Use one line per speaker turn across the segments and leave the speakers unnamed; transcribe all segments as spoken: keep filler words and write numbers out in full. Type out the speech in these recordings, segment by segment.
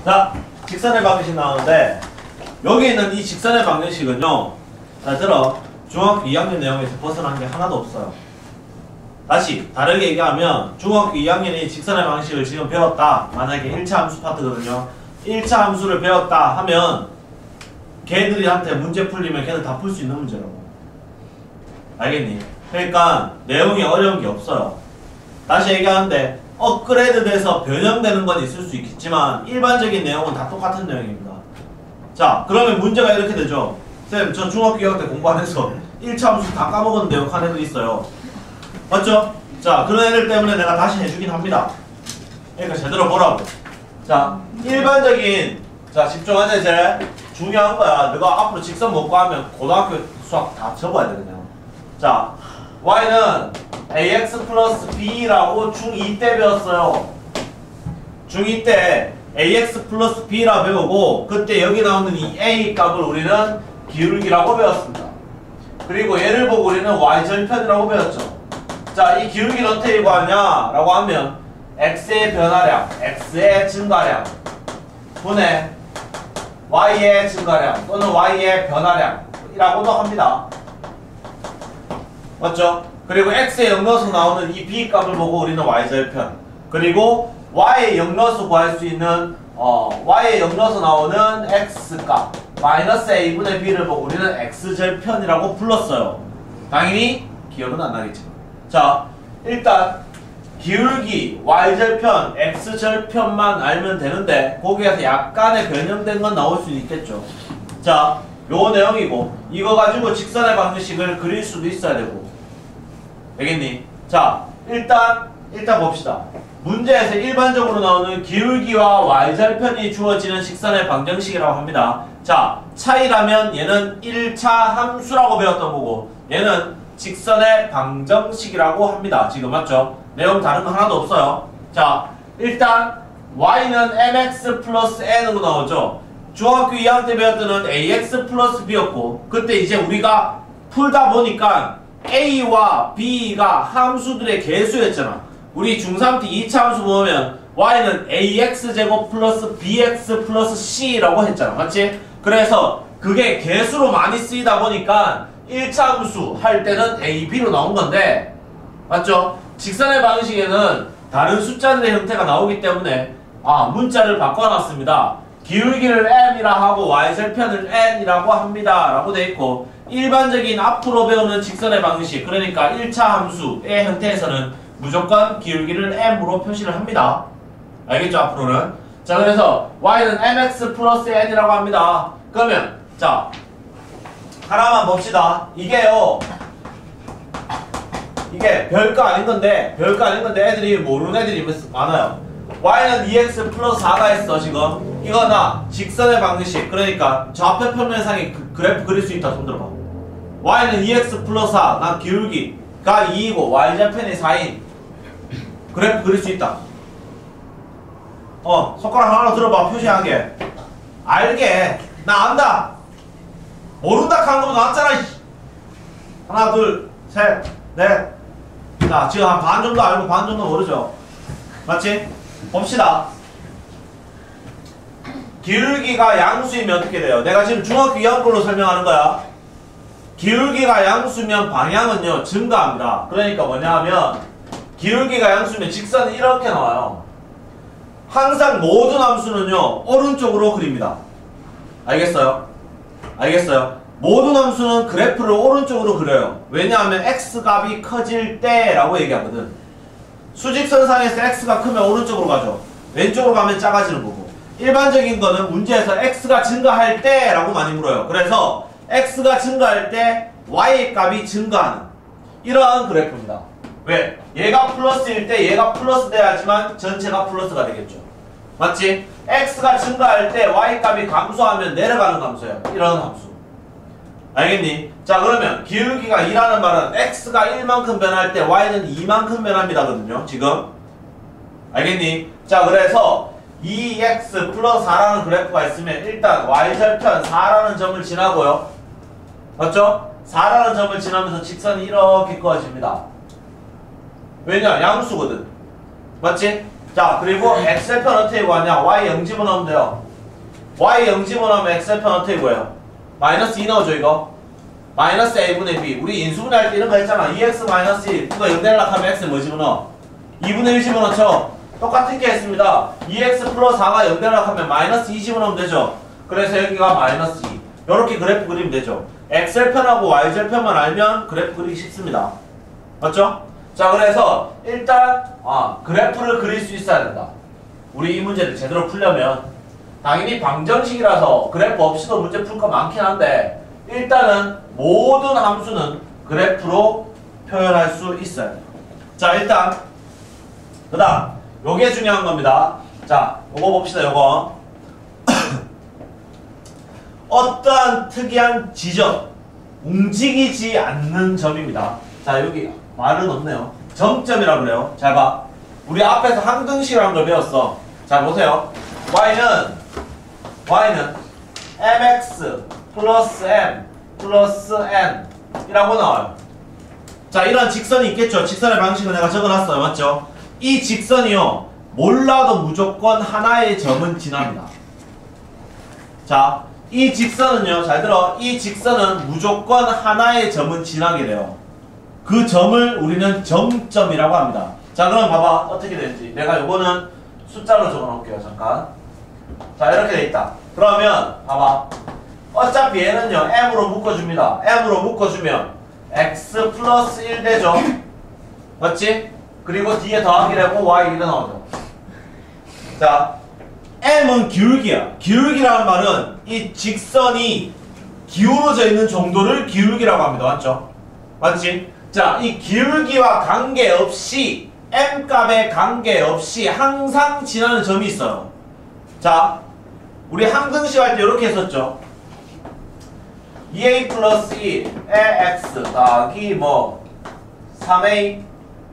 자, 직선의 방정식 나오는데 여기 있는 이 직선의 방정식은요, 자 들어 중학교 이 학년 내용에서 벗어난 게 하나도 없어요. 다시 다르게 얘기하면 중학교 이 학년이 직선의 방식을 지금 배웠다. 만약에 일 차 함수 파트거든요. 일 차 함수를 배웠다 하면 걔들한테 문제 풀리면 걔들 다 풀 수 있는 문제라고. 알겠니? 그러니까 내용이 어려운 게 없어요. 다시 얘기하는데 업그레이드 돼서 변형되는 건 있을 수 있겠지만 일반적인 내용은 다 똑같은 내용입니다. 자, 그러면 문제가 이렇게 되죠. 쌤, 저 중학교 이 학년 때 공부 안 해서 일 차 함수 다 까먹은 내용 한 애들 있어요. 맞죠? 자, 그런 애들 때문에 내가 다시 해주긴 합니다. 그러니까 제대로 보라고. 자, 일반적인, 자, 집중하자 이제. 중요한 거야. 너가 앞으로 직선 못 구하면 고등학교 수학 다 접어야 돼, 그냥. 자, y는 ax 플러스 b라고 중이 때 배웠어요. 중이 때 ax 플러스 b라 배우고, 그때 여기 나오는 이 a 값을 우리는 기울기라고 배웠습니다. 그리고 얘를 보고 우리는 y절편이라고 배웠죠. 자, 이 기울기는 어떻게 구하냐? 라고 하면 x의 변화량, x의 증가량 분의 y의 증가량 또는 y의 변화량이라고도 합니다. 맞죠? 그리고 x의 역넣어서 나오는 이 b 값을 보고 우리는 y절편, 그리고 y의 역넣어서 구할 수 있는 어, y의 역넣어서 나오는 x값 마이너스 a분의 b를 보고 우리는 x절편이라고 불렀어요. 당연히 기억은 안 나겠지. 자, 일단 기울기 y절편, x절편만 알면 되는데 거기에서 약간의 변형된 건 나올 수 있겠죠. 자, 요 내용이고 이거 가지고 직선의 방정식을 그릴 수도 있어야 되고. 알겠니? 자, 일단 일단 봅시다. 문제에서 일반적으로 나오는 기울기와 y절편이 주어지는 직선의 방정식이라고 합니다. 자, 차이라면 얘는 일 차 함수라고 배웠던 거고 얘는 직선의 방정식이라고 합니다. 지금 맞죠? 내용 다른 거 하나도 없어요. 자, 일단 y는 mx 플러스 n으로 나오죠. 중학교 이 학년 때 배웠던 ax 플러스 b였고 그때 이제 우리가 풀다 보니까 a와 b가 함수들의 개수였잖아. 우리 중삼 때 이 차 함수 보면 y는 ax제곱 플러스 bx 플러스 c라고 했잖아. 맞지? 그래서 그게 개수로 많이 쓰이다 보니까 일 차 함수 할 때는 a, b로 나온 건데 맞죠? 직선의 방식에는 다른 숫자들의 형태가 나오기 때문에 아, 문자를 바꿔놨습니다. 기울기를 m이라 하고 y절편을 n이라고 합니다 라고 돼 있고 일반적인 앞으로 배우는 직선의 방식, 그러니까 일 차 함수의 형태에서는 무조건 기울기를 m으로 표시를 합니다. 알겠죠? 앞으로는. 자, 그래서 y는 mx 플러스 n이라고 합니다. 그러면 자, 하나만 봅시다. 이게요, 이게 별거 아닌 건데 별거 아닌 건데 애들이 모르는 애들이 많아요. y는 이 엑스 플러스 사가 있어. 지금 이거 나 직선의 방정식, 그러니까 좌표 평면상에 그, 그래프 그릴 수 있다. 손 들어봐. y는 이 엑스 플러스 사, 난 기울기가 이이고 y절편이 사인 그래프 그릴 수 있다. 어, 손가락 하나 들어봐. 표시하게. 알게. 나 안다. 모른다 하는 것보다 낫잖아. 하나, 둘, 셋, 넷. 자, 지금 한 반 정도 알고 반 정도 모르죠? 맞지? 봅시다. 기울기가 양수이면 어떻게 돼요? 내가 지금 중학교 이 학년 걸로 설명하는 거야. 기울기가 양수면 방향은요, 증가합니다. 그러니까 뭐냐 하면 기울기가 양수면 직선이 이렇게 나와요. 항상 모든 함수는요, 오른쪽으로 그립니다. 알겠어요? 알겠어요? 모든 함수는 그래프를 오른쪽으로 그려요. 왜냐하면 x값이 커질 때 라고 얘기하거든. 수직선상에서 x가 크면 오른쪽으로 가죠. 왼쪽으로 가면 작아지는 거고. 일반적인 거는 문제에서 x가 증가할 때 라고 많이 물어요. 그래서 x가 증가할 때 y값이 증가하는 이러한 그래프입니다. 왜? 얘가 플러스일 때 얘가 플러스 돼야지만 전체가 플러스가 되겠죠. 맞지? x가 증가할 때 y값이 감소하면 내려가는 감소예요. 이런 함수. 알겠니? 자, 그러면 기울기가 이라는 말은 x가 일만큼 변할 때 y는 이만큼 변합니다 거든요. 지금. 알겠니? 자, 그래서 이 엑스 플러스 사라는 그래프가 있으면 일단 y절편 사라는 점을 지나고요. 맞죠? 사라는 점을 지나면서 직선이 이렇게 그어집니다. 왜냐? 양수거든. 맞지? 자, 그리고 x의 편 어떻게 구하냐? y 영 집어넣으면 돼요. y 영 집어넣으면 x의 편 어떻게 구해요? 마이너스 이 넣어줘, 이거. 마이너스 a분의 b. 우리 인수분해할 때 이런 거 했잖아. 이 엑스 마이너스 일. 이거 영 되려고 하면 x 뭐 집어넣어? 이분의 일 집어넣죠? 똑같은 게 했습니다. 이 엑스 플러스 사가 영 되려고 하면 마이너스 이 집어넣으면 되죠? 그래서 여기가 마이너스 이. 요렇게 그래프 그리면 되죠. 엑셀편하고 와이젤편만 알면 그래프 그리기 쉽습니다. 맞죠? 자, 그래서 일단 아, 그래프를 그릴 수 있어야 된다. 우리 이 문제를 제대로 풀려면 당연히 방정식이라서 그래프 없이도 문제 풀 거 많긴 한데 일단은 모든 함수는 그래프로 표현할 수 있어야 돼요. 자, 일단 그 다음 요게 중요한 겁니다. 자, 요거 봅시다. 요거 어떠한 특이한 지점, 움직이지 않는 점입니다. 자, 여기 말은 없네요. 점점이라고 그래요. 잘 봐. 우리 앞에서 항등식이라는 걸 배웠어. 자, 보세요. y는 y는 mx 플러스 m 플러스 n 이라고 나와요. 자, 이런 직선이 있겠죠. 직선의 방식은 내가 적어놨어요. 맞죠? 이 직선이요, 몰라도 무조건 하나의 점은 지납니다. 자, 이 직선은요, 잘 들어. 이 직선은 무조건 하나의 점은 지나게 돼요. 그 점을 우리는 정점이라고 합니다. 자, 그럼 봐봐. 어떻게 되는지. 내가 요거는 숫자로 적어 놓을게요. 잠깐. 자, 이렇게 돼 있다. 그러면 봐봐. 어차피 얘는요, m으로 묶어줍니다. m으로 묶어주면 x 플러스 일 되죠. 맞지? 그리고 뒤에 더하기 되고 y 일 나오죠. 자, m은 기울기야. 기울기라는 말은 이 직선이 기울어져 있는 정도를 기울기라고 합니다. 맞죠? 맞지? 자, 이 기울기와 관계없이 m 값에 관계없이 항상 지나는 점이 있어요. 자, 우리 항등식 할 때 이렇게 했었죠. 이 에이 플러스 일에 x 더하기 뭐 삼 에이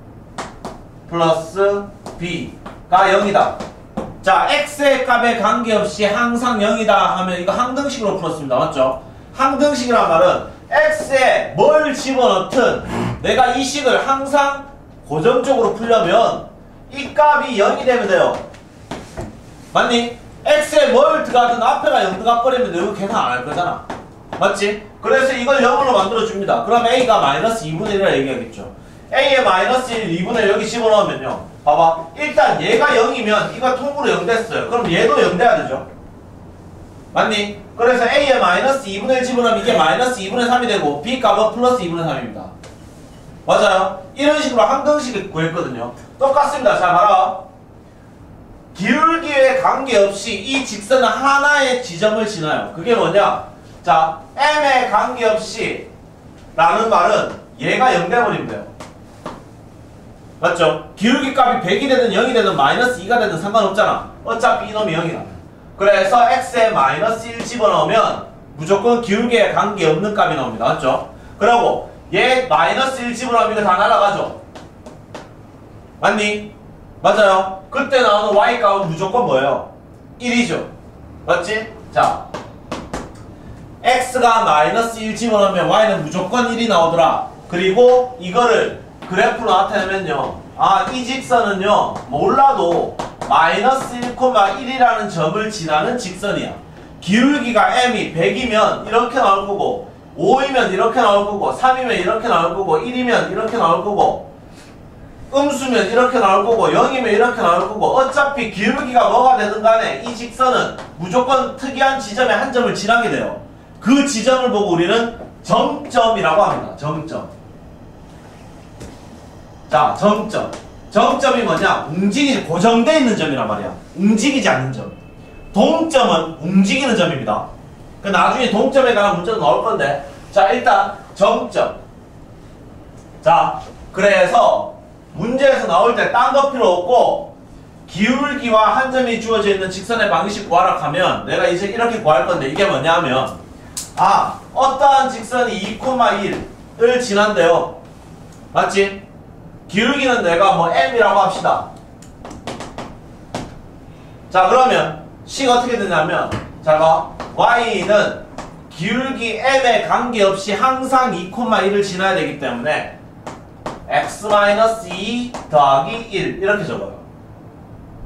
플러스 b가 영이다. 자, x의 값에 관계없이 항상 영이다 하면 이거 항등식으로 풀었습니다. 맞죠? 항등식이란 말은 x에 뭘 집어넣든 내가 이 식을 항상 고정적으로 풀려면 이 값이 영이 되면 돼요. 맞니? x에 뭘 들어가든 앞에가 영 들어가버리면 이거 계산 안 할 거잖아. 맞지? 그래서 이걸 영으로 만들어줍니다. 그럼 a가 마이너스 이분의 일이라 얘기하겠죠. a에 마이너스 일, 이분의 일 여기 집어넣으면요. 봐봐. 일단 얘가 영이면 이거 통으로 영 됐어요. 그럼 얘도 영 돼야 되죠. 맞니? 그래서 a에 마이너스 이분의 일 집어넣으면 이게 마이너스 이분의 삼이 되고 b 값은 플러스 이분의 삼입니다. 맞아요? 이런 식으로 항등식을 구했거든요. 똑같습니다. 잘 봐라. 기울기에 관계없이 이 직선은 하나의 지점을 지나요. 그게 뭐냐? 자, m에 관계없이 라는 말은 얘가 영 돼버리면 돼요. 맞죠? 기울기 값이 백이 되든 영이 되든 마이너스 이가 되든 상관없잖아. 어차피 이놈이 영이라. 그래서 x에 마이너스 일 집어넣으면 무조건 기울기에 관계없는 값이 나옵니다. 맞죠? 그리고 얘 마이너스 일 집어넣으면 이거 다 날아가죠? 맞니? 맞아요? 그때 나오는 y 값은 무조건 뭐예요? 일이죠? 맞지? 자, x가 마이너스 일 집어넣으면 y는 무조건 일이 나오더라. 그리고 이거를 그래프로 나타내면요, 아, 이 직선은요, 몰라도 마이너스 일, 일이라는 점을 지나는 직선이야. 기울기가 m이 백이면 이렇게 나올 거고, 오이면 이렇게 나올 거고, 삼이면 이렇게 나올 거고, 일이면 이렇게 나올 거고, 음수면 이렇게 나올 거고, 영이면 이렇게 나올 거고, 어차피 기울기가 뭐가 되든 간에 이 직선은 무조건 특이한 지점에 한 점을 지나게 돼요. 그 지점을 보고 우리는 정점이라고 합니다. 정점. 자, 정점. 정점이 뭐냐? 움직이지, 고정되어 있는 점이란 말이야. 움직이지 않는 점. 동점은 움직이는 점입니다. 그 나중에 동점에 관한 문제도 나올 건데. 자, 일단 정점. 자, 그래서 문제에서 나올 때 딴 거 필요 없고 기울기와 한 점이 주어져 있는 직선의 방식 구하라 하면 내가 이제 이렇게 구할 건데 이게 뭐냐 하면, 아, 어떠한 직선이 이, 일을 지난대요. 맞지? 기울기는 내가 뭐 m이라고 합시다. 자, 그러면 식 어떻게 되냐면, 자, 봐. y는 기울기 m에 관계없이 항상 이, 일을 지나야 되기 때문에 x 마이너스 이 더하기 일 이렇게 적어요.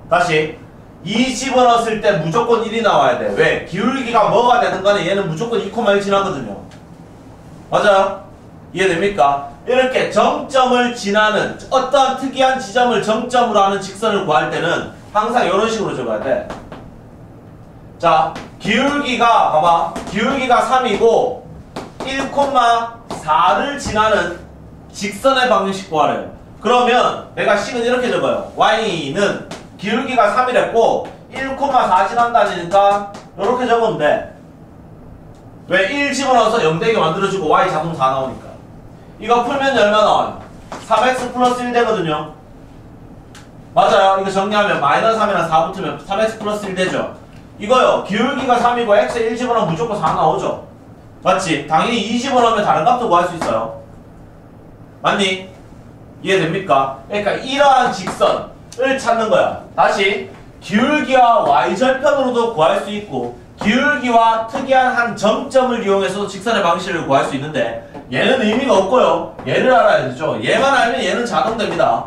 다시 이 집어넣었을 때 무조건 일이 나와야 돼. 왜? 기울기가 뭐가 되든 간에 얘는 무조건 이 콤마 일 지나거든요. 맞아요? 이해됩니까? 이렇게 정점을 지나는 어떠한 특이한 지점을 정점으로 하는 직선을 구할 때는 항상 이런 식으로 적어야 돼. 자, 기울기가 봐봐. 기울기가 삼이고 일 콤마 사를 지나는 직선의 방정식 구하래요. 그러면 내가 식은 이렇게 적어요. y는 기울기가 삼이랬고 일 콤마 사 지난다니까 이렇게 적으면 돼. 왜? 일 집어넣어서 영 되게 만들어주고 y 자동 사 나오니까. 이거 풀면 얼마 나와요? 삼 엑스 플러스 일 되거든요. 맞아요. 이거 정리하면 마이너스 삼이랑 사 붙으면 삼 엑스 플러스 일 되죠. 이거요. 기울기가 삼이고 x에 일 집어넣으면 무조건 사 나오죠. 맞지? 당연히 이 집어넣으면 다른 값도 구할 수 있어요. 맞니? 이해됩니까? 그러니까 이러한 직선을 찾는 거야. 다시 기울기와 y절편으로도 구할 수 있고 기울기와 특이한 한 점점을 이용해서 직선의 방식을 구할 수 있는데 얘는 의미가 없고요. 얘를 알아야 되죠. 얘만 알면 얘는 자동됩니다.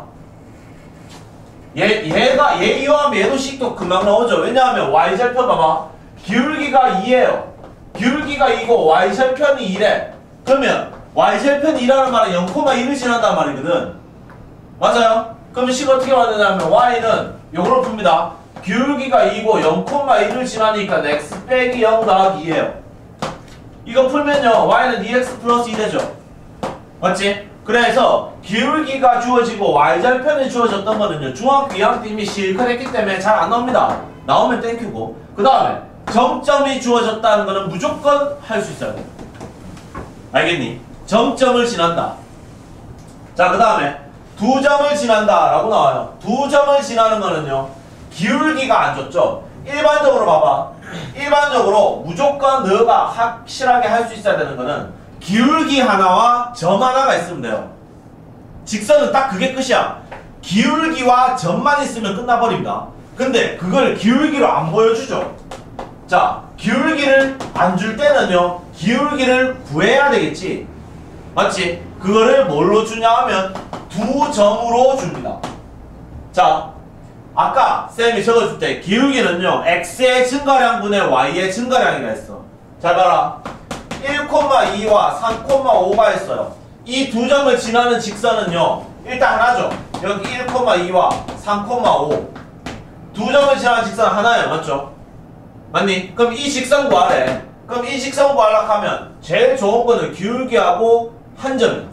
얘, 얘가 얘 이용하면 얘도 식도 금방 나오죠. 왜냐하면 y절편 봐봐. 기울기가 이예요. 기울기가 이고 y절편이 이래. 그러면 y절편이 이라는 말은 영 콤마 일을 지난단 말이거든. 맞아요? 그러면 식 어떻게 만드냐면 y는 요걸로 풉니다. 기울기가 이고 영 콤마 일을 지나니까 x 빼기 영 더하기 이예요. 이거 풀면요 y는 이 엑스 플러스 이 되죠. 맞지? 그래서 기울기가 주어지고 y절편이 주어졌던 거는요 중학교 이 학년 때 이미 실컷 했기 때문에 잘 안 나옵니다. 나오면 땡큐고 그 다음에 점점이 주어졌다는 거는 무조건 할 수 있어야 돼. 알겠니? 점점을 지난다. 자, 그 다음에 두 점을 지난다 라고 나와요. 두 점을 지나는 거는요 기울기가 안 좋죠. 일반적으로 봐봐. 일반적으로 무조건 너가 확실하게 할 수 있어야 되는 거는 기울기 하나와 점 하나가 있으면 돼요. 직선은 딱 그게 끝이야. 기울기와 점만 있으면 끝나버립니다. 근데 그걸 기울기로 안 보여주죠. 자, 기울기를 안 줄 때는요 기울기를 구해야 되겠지. 맞지? 그거를 뭘로 주냐 하면 두 점으로 줍니다. 자, 아까 쌤이 적어줄 때 기울기는요 x의 증가량분의 y의 증가량이라 했어. 잘 봐라. 일 콤마 이와 삼 콤마 오가 있어요. 이 두 점을 지나는 직선은요 일단 하나죠. 여기 일 콤마 이와 삼 콤마 오 두 점을 지나는 직선 하나예요. 맞죠? 맞니? 그럼 이 직선 구하래. 그럼 이 직선 구하려고 하면 제일 좋은 거는 기울기하고 한 점이야.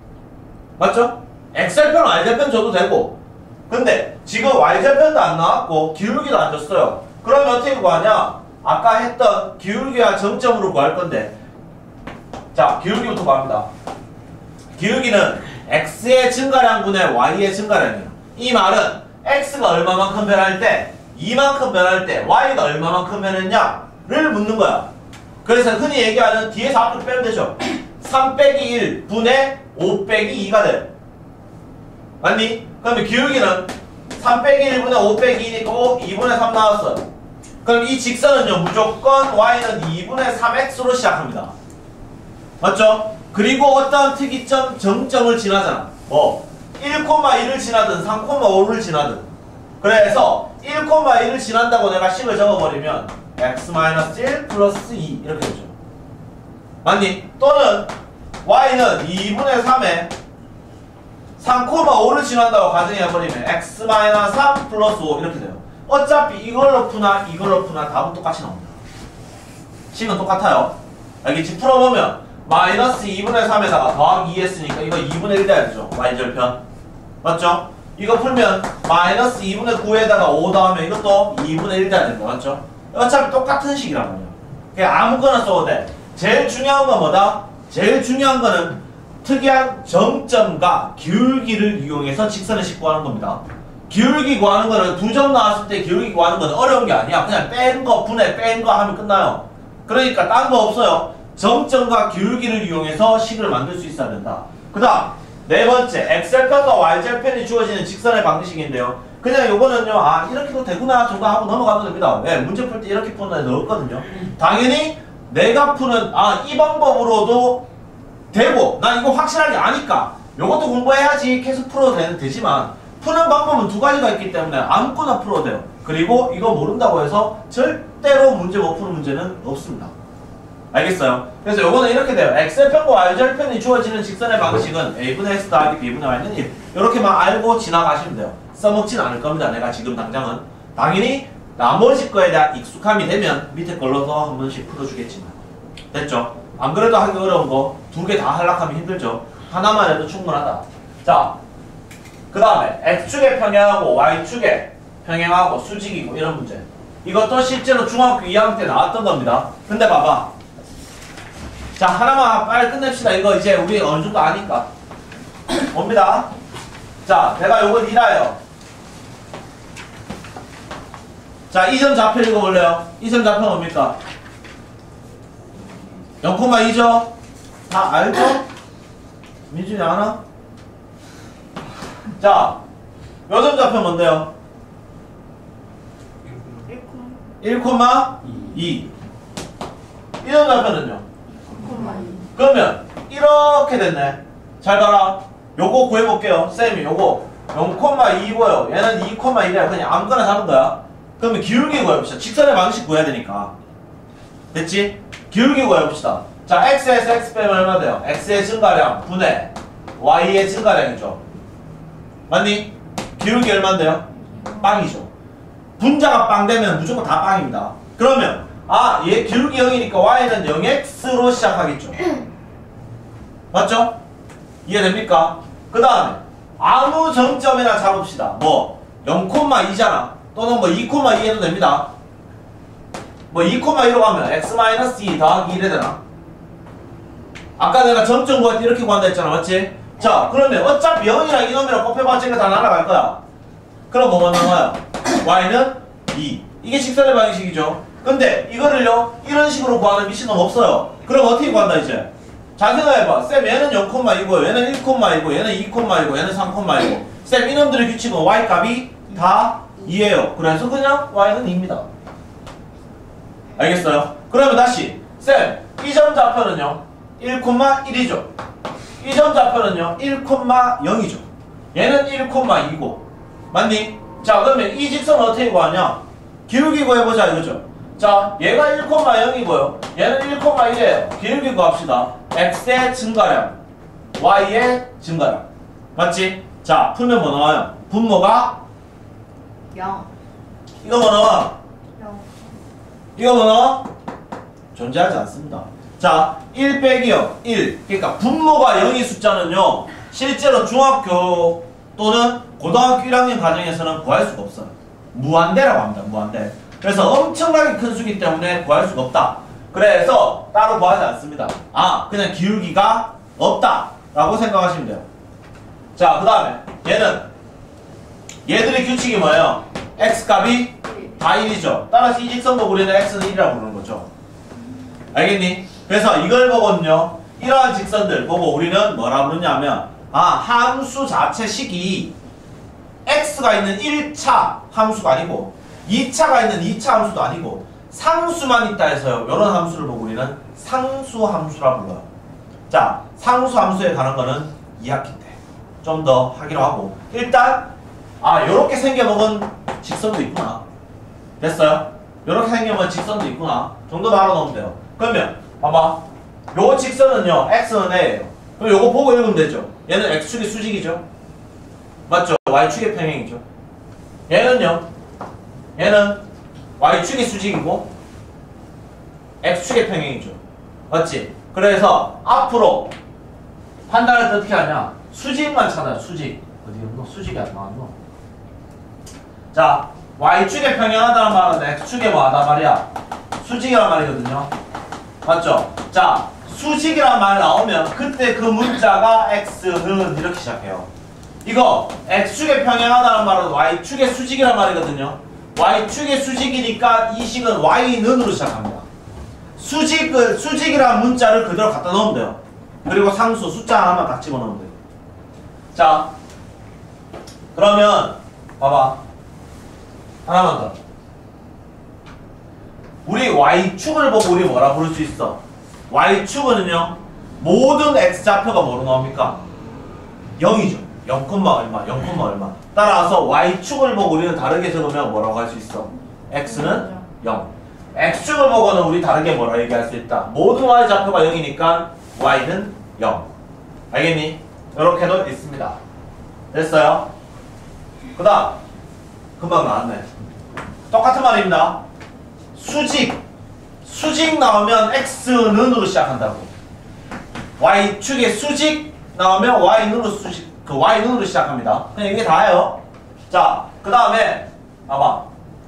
맞죠? x절편, y절편 줘도 되고. 근데 지금 y절편도 안 나왔고 기울기도 안 줬어요. 그러면 어떻게 구하냐? 아까 했던 기울기와 정점으로 구할 건데 자, 기울기부터 구합니다. 기울기는 x의 증가량분의 y의 증가량이에요. 이 말은 x가 얼마만큼 변할 때 이만큼 변할 때 y가 얼마만큼 변했냐를 묻는 거야. 그래서 흔히 얘기하는 뒤에서 앞으로 빼면 되죠. 삼 빼기 일 분의 오 빼기 이가 돼요. 맞니? 그러면 기울기는 삼 빼기 일 분의 오 빼기 이니까 이 분의 삼 나왔어요. 그럼 이 직선은요 무조건 y는 이 분의 삼 엑스로 시작합니다. 맞죠? 그리고 어떤 특이점 정점을 지나잖아. 뭐 일 콤마 일을 지나든 삼 콤마 오를 지나든. 그래서 일 콤마 일을 지난다고 내가 식을 적어버리면 x 마이너스 일 플러스 이 이렇게 되죠. 맞니? 또는 y는 이 분의 삼에 삼 콤마 오를 지난다고 가정해버리면 x 마이너스 삼 플러스 오 이렇게 돼요. 어차피 이걸로 푸나 이걸로 푸나 답은 똑같이 나옵니다. 식은 똑같아요. 알겠지? 풀어보면 마이너스 이 분의 삼에다가 더하기 이 했으니까 이거 이 분의 일 돼야 되죠. y절편. 맞죠? 이거 풀면 마이너스 이 분의 구에다가 오 더하면 이것도 이 분의 일 돼야 됩니다. 맞죠? 어차피 똑같은 식이란 말이야. 그냥 아무거나 써도 돼. 제일 중요한 건 뭐다? 제일 중요한 거는 특이한 정점과 기울기를 이용해서 직선을 식구하는 겁니다. 기울기 구하는 거는 두 점 나왔을 때 기울기 구하는 건 어려운 게 아니야. 그냥 뺀 거, 분해, 뺀 거 하면 끝나요. 그러니까 딴 거 없어요. 정점과 기울기를 이용해서 식을 만들 수 있어야 된다. 그 다음 네 번째, x절편과 y절편이 주어지는 직선의 방식인데요. 그냥 요거는요, 아, 이렇게도 되구나 정도 하고 넘어가도 됩니다. 네, 문제 풀 때 이렇게 푸는 애 넣었거든요. 당연히 내가 푸는, 아, 이 방법으로도 되고, 난 이거 확실하게 아니까 요것도 공부해야지 계속 풀어도 되는, 되지만 푸는 방법은 두 가지가 있기 때문에 아무거나 풀어도 돼요. 그리고 이거 모른다고 해서 절대로 문제 못 푸는 문제는 없습니다. 알겠어요? 그래서 요거는 이렇게 돼요. x절편과 y절편이 주어지는 직선의 방식은 a분의 x 더하기 b분의 y는 일. 이렇게만 알고 지나가시면 돼요. 써먹진 않을 겁니다. 내가 지금 당장은. 당연히 나머지 거에 대한 익숙함이 되면 밑에 걸로서 한 번씩 풀어주겠지만. 됐죠? 안 그래도 하기 어려운 거 두 개 다 하려면 힘들죠? 하나만 해도 충분하다. 자, 그 다음에 x축의 평행하고 y축의 평행하고 수직이고 이런 문제. 이것도 실제로 중학교 이 학년 때 나왔던 겁니다. 근데 봐봐. 자, 하나만 빨리 끝냅시다. 이거 이제 우리 어느 정도 아니까. 옵니다. 자, 내가 요걸 이라요. 자, 이 점 좌표 읽어볼래요? 이 점 좌표 뭡니까? 영 이죠? 다 알죠? 민준이 아나? 자, 요 점 좌표 뭔데요? 일, 이. 이 점 좌표는요? 그러면 이렇게 됐네. 잘 봐라. 요거 구해볼게요. 쌤이 요거 영 이고요. 얘는 이 일이야. 그냥 아무거나 잡은 거야. 그러면 기울기 구해봅시다. 직선의 방식 구해야 되니까. 됐지? 기울기 구해봅시다. 자, x에서 x 빼면 얼마 돼요? x의 증가량 분의 y의 증가량이죠. 맞니? 기울기 얼마인데요? 빵이죠. 분자가 빵 되면 무조건 다 빵입니다. 그러면 아, 얘 기울기 영이니까 y는 영 엑스로 시작하겠죠. 맞죠? 이해됩니까? 그 다음에 아무 정점이나 잡읍시다. 뭐 영 이잖아. 또는 뭐 이 이 해도 됩니다. 뭐 이 이로 가면 x 이 더하기 일 해야 되나? 아까 내가 점점 구할 때 이렇게 구한다 했잖아. 맞지? 자, 그러면 어차피 영이랑 이놈이랑 곱해봤자 다 날아갈 거야. 그럼 뭐가 나와요? y는 이. 이게 직선의 방식이죠. 근데 이거를요 이런 식으로 구하는 미친놈 없어요. 그럼 어떻게 구한다 이제? 잘 생각해봐. 쌤 얘는 영 이고요. 얘는 일 이고 얘는 이 이고 얘는 삼 이고 쌤 이놈들의 규칙은 y 값이 다 이예요. 그래서 그냥 y는 이입니다. 알겠어요? 그러면 다시 쌤 이 점 좌표는요 일 일이죠. 이 점 좌표는요 일 영이죠. 얘는 일 이고 맞니? 자, 그러면 이 직선은 어떻게 구하냐? 기울기 구해보자 이거죠. 자, 얘가 일 영이고요. 얘는 일 일이에요. 기울기 구합시다. x의 증가량, y의 증가량. 맞지? 자, 풀면 뭐 나와요? 분모가
영.
이거 뭐 나와?
영.
이거 뭐 나와? 존재하지 않습니다. 자, 일 빼기 영, 일. 그러니까 분모가 영의 숫자는요 실제로 중학교 또는 고등학교 일 학년 과정에서는 구할 수가 없어요. 무한대라고 합니다. 무한대. 그래서 엄청나게 큰 수기 때문에 구할 수가 없다. 그래서 따로 구하지 않습니다. 아, 그냥 기울기가 없다 라고 생각하시면 돼요. 자, 그 다음에 얘는 얘들의 규칙이 뭐예요? x값이 다 일이죠. 따라서 이 직선도 우리는 x는 일이라고 부르는 거죠. 알겠니? 그래서 이걸 보거든요 이러한 직선들 보고 우리는 뭐라 부르냐면 아, 함수 자체식이 x가 있는 일 차 함수가 아니고 이 차가 있는 이 차 함수도 아니고 상수만 있다 해서요. 이런 함수를 보고 우리는 상수 함수라 불러요. 자, 상수 함수에 관한 거는 이 학기 때 좀 더 하기로 하고 일단 아, 요렇게 생겨먹은 직선도 있구나. 됐어요? 요렇게 생겨먹은 직선도 있구나 정도만 알아놓으면 돼요. 그러면 봐봐. 요 직선은요 x는 a예요. 그럼 요거 보고 읽으면 되죠. 얘는 x축의 수직이죠. 맞죠? y축의 평행이죠. 얘는요 얘는 y축의 수직이고 x축의 평행이죠. 맞지? 그래서 앞으로 판단할 때 어떻게 하냐? 수직만 찾아요. 수직. 어디 있노? 수직이 안 나왔노? 자, y축에 평행하다는 말은 x축에 뭐하단 말이야? 수직이란 말이거든요. 맞죠? 자, 수직이란 말 나오면 그때 그 문자가 x는 이렇게 시작해요. 이거 x축에 평행하다는 말은 y축의 수직이란 말이거든요. y축의 수직이니까 이 식은 y는으로 시작합니다. 수직을, 수직이란 문자를 그대로 갖다 넣으면 돼요. 그리고 상수 숫자 하나만 딱 집어넣으면 돼요. 자, 그러면 봐봐. 하나만 더. 우리 y축을 보고 우리 뭐라 부를 수 있어? y축은요 모든 x좌표가 뭐로 나옵니까? 영이죠. 영, 얼마, 영, 얼마. 따라서 y축을 보고 우리는 다르게 적으면 뭐라고 할 수 있어? x는 영. x축을 보고는 우리 다르게 뭐라 얘기할 수 있다. 모든 y좌표가 영이니까 y는 영. 알겠니? 이렇게도 있습니다. 됐어요? 그 다음 금방 나왔네. 똑같은 말입니다. 수직 수직 나오면 x는으로 시작한다고. y축의 수직 나오면 y는으로 수직 그 y는으로 시작합니다. 그냥 이게 다예요. 자, 그 다음에 봐봐.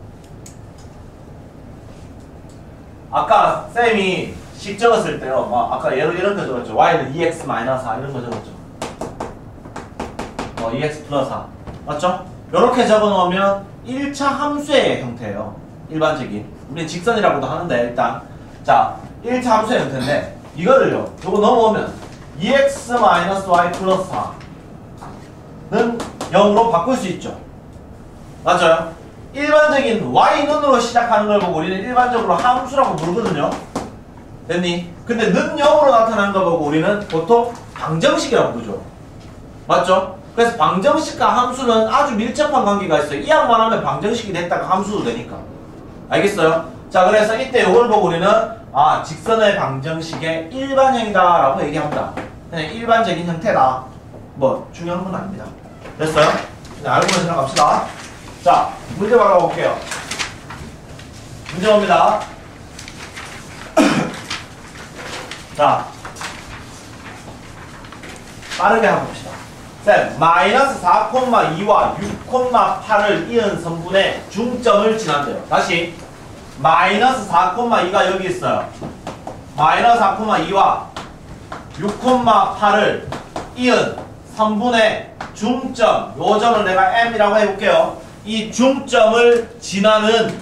아까 쌤이 식 적었을 때요. 막 아까 예를 이런 거 적었죠. y는 이 엑스 마이너스 사 이런 거 적었죠. 어, 이 엑스 플러스 사 맞죠? 이렇게 적어놓으면 일 차 함수의 형태예요. 일반적인. 우리는 직선이라고도 하는데 일단 자 일 차 함수의 형태인데 이거를요. 요거 넘어오면 이 엑스 마이너스 와이 플러스 사는 영으로 바꿀 수 있죠. 맞아요? 일반적인 y는으로 시작하는 걸 보고 우리는 일반적으로 함수라고 부르거든요. 됐니? 근데 는 영으로 나타나는 걸 보고 우리는 보통 방정식이라고 부르죠. 맞죠? 그래서 방정식과 함수는 아주 밀접한 관계가 있어요. 이 양만 하면 방정식이 됐다가 함수도 되니까. 알겠어요? 자, 그래서 이때 이걸 보고 우리는 아, 직선의 방정식의 일반형이다 라고 얘기합니다. 그냥 일반적인 형태다. 뭐 중요한 건 아닙니다. 됐어요? 그냥 알고만 생각합시다. 자, 문제 받아볼게요. 문제 옵니다. 자, 빠르게 한번 봅시다. 쌤, 마이너스 사, 이와 육, 팔을 이은 선분의 중점을 지난대요. 다시 마이너스 사, 이가 여기 있어요. 마이너스 사, 이와 육, 팔을 이은 선분의 중점, 요 점을 내가 M이라고 해볼게요. 이 중점을 지나는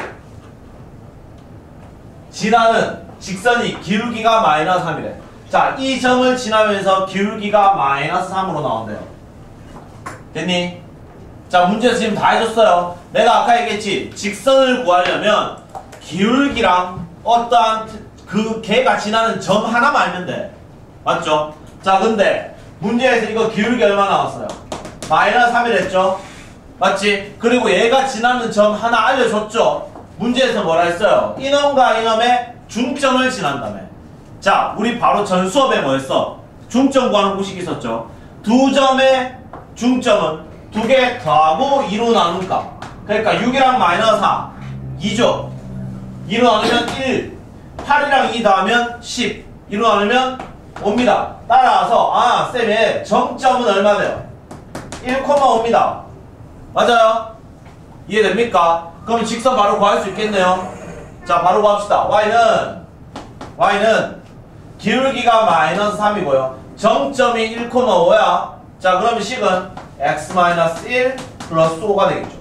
지나는 직선이 기울기가 마이너스 삼이래. 자, 이 점을 지나면서 기울기가 마이너스 삼으로 나온대요. 됐니? 자, 문제에서 지금 다 해줬어요. 내가 아까 얘기했지. 직선을 구하려면 기울기랑 어떠한 그 걔가 지나는 점 하나만 알면 돼. 맞죠? 자, 근데 문제에서 이거 기울기 얼마 나왔어요? 마이너스 삼이랬죠? 맞지? 그리고 얘가 지나는 점 하나 알려줬죠? 문제에서 뭐라 했어요? 이놈과 이놈의 중점을 지난다며. 자, 우리 바로 전 수업에 뭐였어? 중점 구하는 공식이 있었죠? 두 점의 중점은 두 개 더하고 이로 나눈 값. 그러니까 육이랑 마이너스 사, 이죠? 이로 나누면 일, 팔이랑 이 더하면 십, 이로 나누면 오입니다. 따라서 아, 쌤의 정점은 얼마 돼요? 일, 오입니다. 맞아요? 이해됩니까? 그럼 직선 바로 구할 수 있겠네요. 자, 바로 구합시다. y는 y는 기울기가 마이너스 삼이고요. 정점이 일, 오야. 자, 그러면 식은 x 마이너스 일 플러스 오가 되겠죠.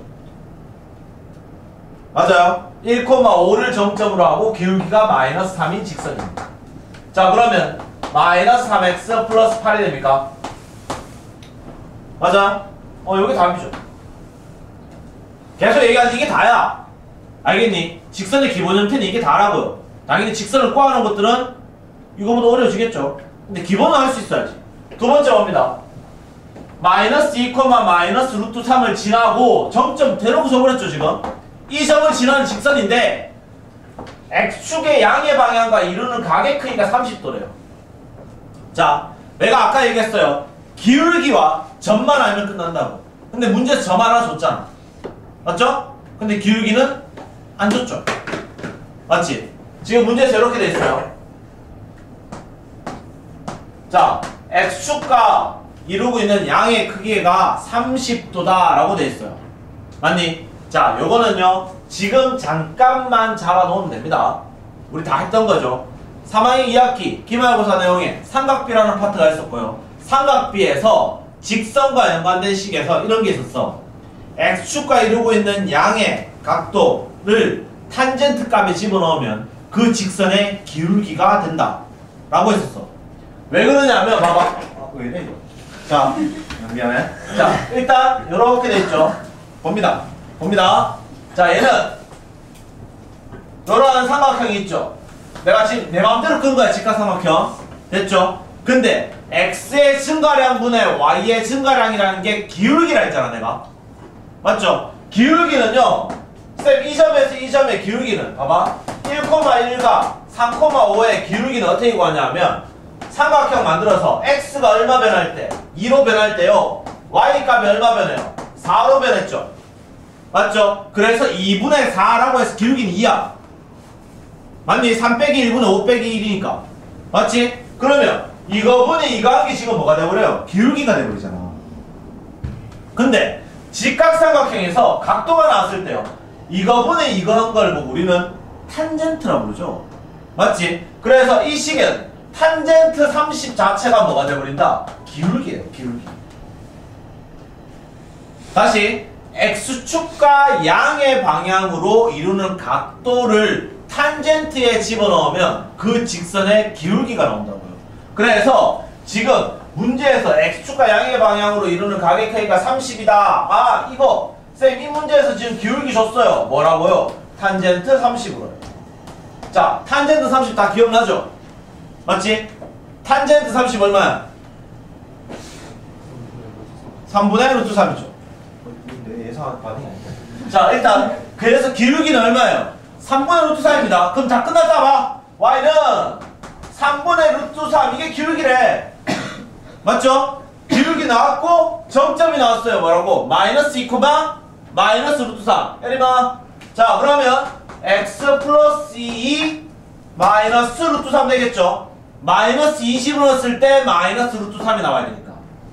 맞아요? 일, 오를 정점으로 하고 기울기가 마이너스 삼인 직선입니다. 자, 그러면 마이너스 삼 엑스 플러스 팔이 됩니까? 맞아? 어, 여기 답이죠. 계속 얘기하는 이게 다야. 알겠니? 직선의 기본 형태는 이게 다라고요. 당연히 직선을 구하는 것들은 이거보다 어려워지겠죠. 근데 기본은 할 수 있어야지. 두 번째 봅니다. 마이너스 이, 마이너스 루트 삼을 지나고 정점 대놓고 써버렸죠, 지금? 이 점을 지나는 직선인데 x축의 양의 방향과 이루는 각의 크기가 삼십 도래요. 자, 내가 아까 얘기했어요. 기울기와 점만 알면 끝난다고. 근데 문제에서 점 하나 줬잖아. 맞죠? 근데 기울기는 안 줬죠. 맞지? 지금 문제에서 이렇게 돼 있어요. 자, x축과 이루고 있는 양의 크기가 삼십 도다 라고 돼 있어요. 맞니? 자, 요거는요 지금 잠깐만 잡아놓으면 됩니다. 우리 다 했던 거죠. 삼 학년 이 학기 기말고사 내용에 삼각비라는 파트가 있었고요. 삼각비에서 직선과 연관된 식에서 이런 게 있었어. x축과 이루고 있는 양의 각도를 탄젠트 값에 집어넣으면 그 직선의 기울기가 된다 라고 했었어. 왜 그러냐면 봐봐. 아, 왜 이래 이거. 자, 미안해. 자, 일단 이렇게 돼 있죠. 봅니다. 봅니다. 자, 얘는 이러한 삼각형이 있죠. 내가 지금 내 마음대로 끈 거야. 직각삼각형. 됐죠? 근데 x의 증가량분의 y의 증가량이라는 게 기울기라 했잖아 내가. 맞죠? 기울기는요 쌤 이 점에서 이 점의 기울기는 봐봐 일, 일과 삼, 오의 기울기는 어떻게 구하냐면 삼각형 만들어서 x가 얼마 변할 때? 이로 변할 때요 y 값이 얼마 변해요? 사로 변했죠. 맞죠? 그래서 이분의 사라고 해서 기울기는 이야. 맞니? 삼 빼기 일분의 오 빼기 일이니까. 맞지? 그러면 이거분의 이거 한 게 지금 뭐가 돼버려요? 기울기가 돼버리잖아. 근데 직각삼각형에서 각도가 나왔을 때요 이거분의 이거 한 걸 보고 우리는 탄젠트라고 부르죠. 맞지? 그래서 이 식은 탄젠트 삼십 자체가 뭐가 돼버린다? 기울기예요. 기울기. 다시 x축과 양의 방향으로 이루는 각도를 탄젠트에 집어넣으면 그 직선의 기울기가 나온다고요. 그래서 지금 문제에서 x축과 양의 방향으로 이루는 각의 크기가 삼십이다. 아 이거 쌤 이 문제에서 지금 기울기 줬어요. 뭐라고요? 탄젠트 삼십으로요. 자 탄젠트 삼십 다 기억나죠? 맞지? 탄젠트 삼십 얼마야? 삼분의 루트 삼이죠. 내 예상한 반응이 아니다. 자 일단 그래서 기울기는 얼마예요? 삼분의 루트 삼입니다. 그럼 다 끝났다 봐. y는 삼분의 루트 삼 이게 기울기래. 맞죠? 기울기 나왔고 정점이 나왔어요. 뭐라고? 마이너스 이, 마이너스 루트 삼. 에리마. 자 그러면 x 플러스 이 마이너스 루트 삼 되겠죠? 마이너스 이십을 넣었을 때 마이너스 루트 삼이 나와야 되니까.